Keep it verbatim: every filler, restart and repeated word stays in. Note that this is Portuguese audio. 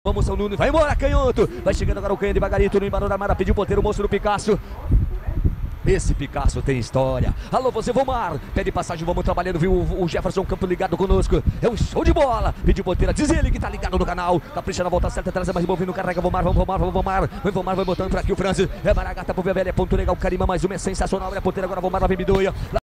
Vamos, São Nunes, vai embora, canhoto. Vai chegando agora o canhoto devagarito no embalo da Mara. Pediu o ponteiro, o monstro do Picasso. Esse Picasso tem história. Alô, você, Vomar. Pede passagem, vamos trabalhando, viu? O Jefferson Campo ligado conosco. É um show de bola. Pediu ponteira, diz ele que tá ligado no canal. Capricha na volta certa, traz mais envolvendo, carrega, Vomar, vamos, Vomar, vamos, Vomar. Vai, Vomar, vai botando pra aqui o Francis. É Maragata pro Velha, é ponto legal, Carima, mais uma, é sensacional. É a ponteira agora, Vomar, lá vem Bidoia. Lá